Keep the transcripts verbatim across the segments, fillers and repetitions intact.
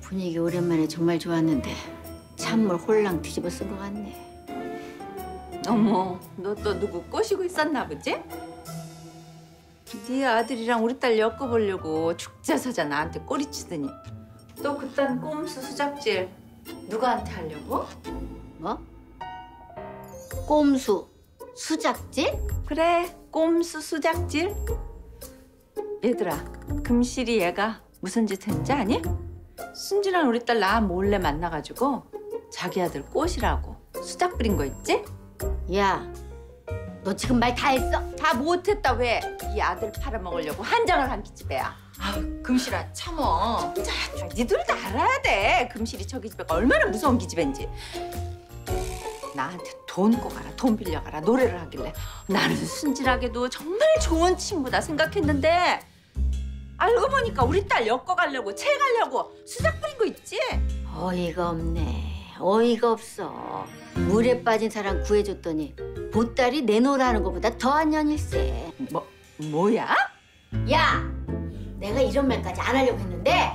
분위기 오랜만에 정말 좋았는데 찬물 홀랑 뒤집어 쓴 것 같네. 어머, 너 또 누구 꼬시고 있었나 보지? 네 아들이랑 우리 딸 엮어보려고 죽자서자 나한테 꼬리치더니 또 그딴 꼼수 수작질 누구한테 하려고? 뭐? 꼼수, 수작질? 그래, 꼼수 수작질. 얘들아, 금실이 얘가 무슨 짓 했는지 아니? 순진한 우리 딸 나 몰래 만나가지고 자기 아들 꼬시라고 수작 부린 거 있지? 야, 너 지금 말 다 했어? 다 못했다 왜? 이 아들 팔아먹으려고 한장을 한 기집애야. 아우, 금실아 참어. 자, 니들도 알아야 돼. 금실이 저 기집애가 얼마나 무서운 기집애인지. 나한테 돈 꼬가라, 돈 빌려가라 노래를 하길래 나는 순진하게도 정말 좋은 친구다 생각했는데 알고 보니까 우리 딸 엮어가려고 채가려고 수작 부린 거 있지? 어이가 없네. 어이가 없어. 물에 빠진 사람 구해줬더니 보따리 내놓으라는 것보다 더한 년일세. 뭐, 뭐야? 야! 내가 이런 말까지 안 하려고 했는데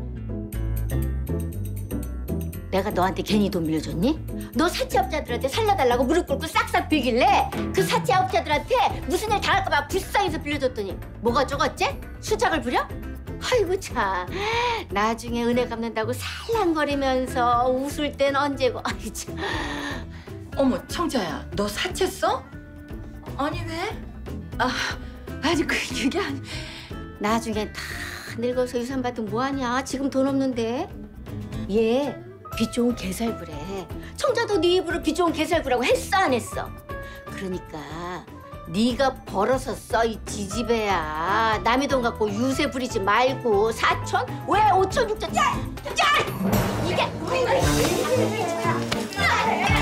내가 너한테 괜히 돈 빌려줬니? 너 사채업자들한테 살려달라고 무릎 꿇고 싹싹 빌길래 그 사채업자들한테 무슨 일 당할까 봐 불쌍해서 빌려줬더니 뭐가 적었지? 수작을 부려? 아이고 참, 나중에 은혜 갚는다고 살랑거리면서 웃을 땐 언제고. 아이 참. 어머, 청자야, 너 사채 써? 아니 왜? 아, 아니 그 그게 아니. 나중에 다 늙어서 유산 받으면 뭐하냐? 지금 돈 없는데. 얘 빚 좋은 개살구래. 청자도 네 입으로 빚 좋은 개살구라고 했어 안 했어? 그러니까 네가 벌어서 써 이 지지배야. 남의 돈 갖고 유세 부리지 말고. 사천? 왜 오천, 육천? 야! 야! 이게